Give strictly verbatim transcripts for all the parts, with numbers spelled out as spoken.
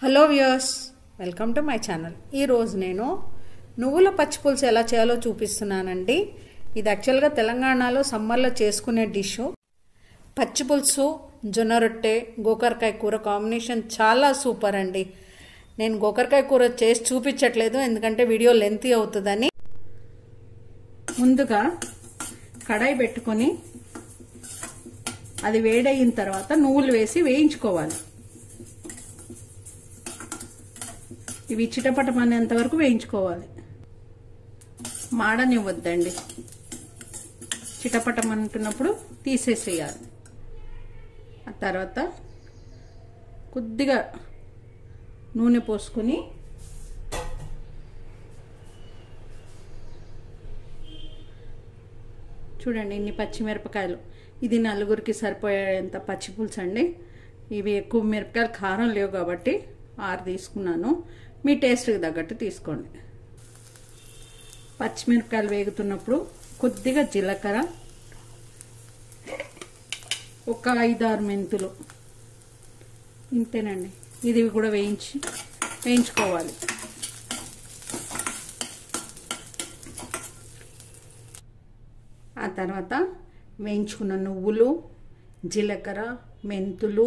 Hello viewers, welcome to my channel. ఈరోజు నేను నువ్వుల పచ్చి పులుసు ఎలా చేయాలో చూపిస్తున్నానండి. ఇది యాక్చువల్గా తెలంగాణలో సమ్మర్లో చేసుకునే డిష్. పచ్చి పులుసు, జొన్న రొట్టె, గోకరకాయ కూర కాంబినేషన్ చాలా సూపర్ అండి. నేను గోకరకాయ కూర చేసి చూపించట్లేదు ఎందుకంటే వీడియో లెంతీ అవుతుందని. ముందుగా కడాయి పెట్టుకొని అది వేడయిన తర్వాత నువ్వులు వేసి వేయించుకోవాలి. ఇవి చిటపటమనేంత వరకు వేయించుకోవాలి. మాడనివ్వద్దండి. చిటపటం అంటున్నప్పుడు తీసేసేయాలి. ఆ తర్వాత కొద్దిగా నూనె పోసుకొని చూడండి, ఇన్ని పచ్చిమిరపకాయలు. ఇది నలుగురికి సరిపోయేంత పచ్చి పులుసు అండి. ఇవి ఎక్కువ మిరపకాయలు కారం లేవు కాబట్టి ఆరు తీసుకున్నాను. మీ టేస్ట్కి తగ్గట్టు తీసుకోండి. పచ్చిమిరపకాయలు వేగుతున్నప్పుడు కొద్దిగా జీలకర్ర, ఒక ఐదారు మెంతులు, ఇంతేనండి. ఇది కూడా వేయించి వేయించుకోవాలి. ఆ తర్వాత వేయించుకున్న నువ్వులు, జీలకర్ర, మెంతులు,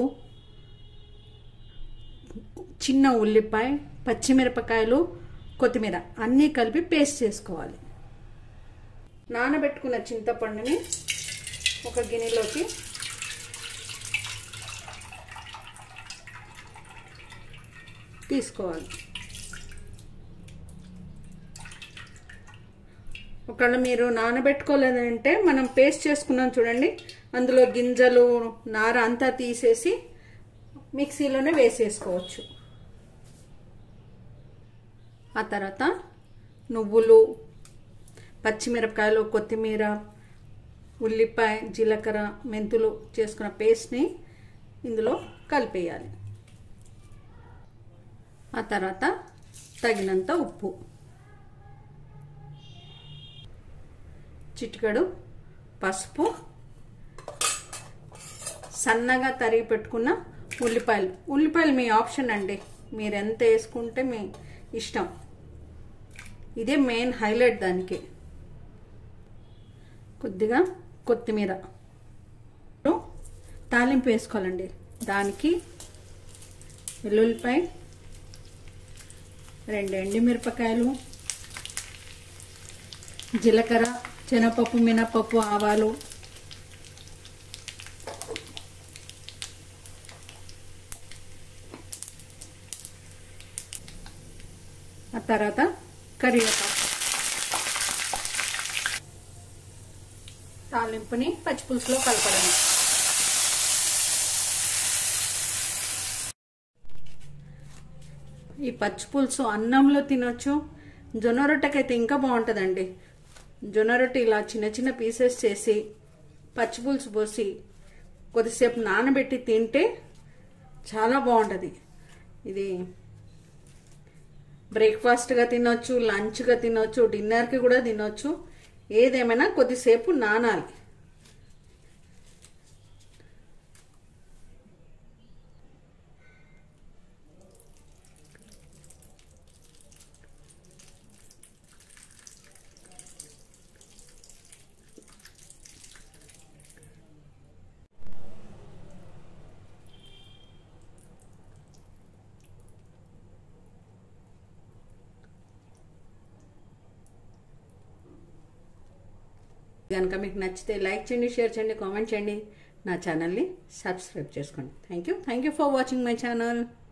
చిన్న ఉల్లిపాయ, పచ్చిమిరపకాయలు, కొత్తిమీర అన్నీ కలిపి పేస్ట్ చేసుకోవాలి. నానబెట్టుకున్న చింతపండుని ఒక గిన్నెలోకి తీసుకోవాలి. ఒకవేళ మీరు నానబెట్టుకోలేదంటే మనం పేస్ట్ చేసుకున్నాం చూడండి, అందులో గింజలు, నార అంతా తీసేసి మిక్సీలోనే వేసేసుకోవచ్చు. ఆ తర్వాత నువ్వులు, పచ్చిమిరపకాయలు, కొత్తిమీర, ఉల్లిపాయ, జీలకర్ర, మెంతులు చేసుకున్న పేస్ట్ని ఇందులో కలిపేయాలి. ఆ తర్వాత తగినంత ఉప్పు, చిటికెడు పసుపు, సన్నగా తరిగి పెట్టుకున్న ఉల్లిపాయలు. ఉల్లిపాయలు మీ ఆప్షన్ అండి, మీరు ఎంత వేసుకుంటే మీ ఇష్టం. ఇదే మెయిన్ హైలైట్ దానికి. కొద్దిగా కొత్తిమీర, తాలింపు వేసుకోవాలండి. దానికి వెల్లుల్లిపాయ, రెండు ఎండుమిరపకాయలు, జీలకర్ర, శనగపప్పు, మినపప్పు, ఆవాలు, ఆ తర్వాత కరివేపాకు. తాలింపుని పచ్చిపులుసులో కలపడం. ఈ పచ్చిపులుసు అన్నంలో తినొచ్చు, జొన్న రొట్టెకైతే ఇంకా బాగుంటుందండి. జొన్న రొట్టె ఇలా చిన్న చిన్న పీసెస్ చేసి పచ్చిపులుసు పోసి కొద్దిసేపు నానబెట్టి తింటే చాలా బాగుంటుంది. ఇది బ్రేక్ఫాస్ట్గా తినొచ్చు, లంచ్గా తినొచ్చు, డిన్నర్కి కూడా తినొచ్చు. ఏదేమైనా కొద్దిసేపు నానాలి. కనుక మీకు నచ్చితే లైక్ చేయండి, షేర్ చేయండి, కామెంట్ చేయండి. నా ఛానల్ని సబ్స్క్రైబ్ చేసుకోండి. Thank you thank you for watching my channel.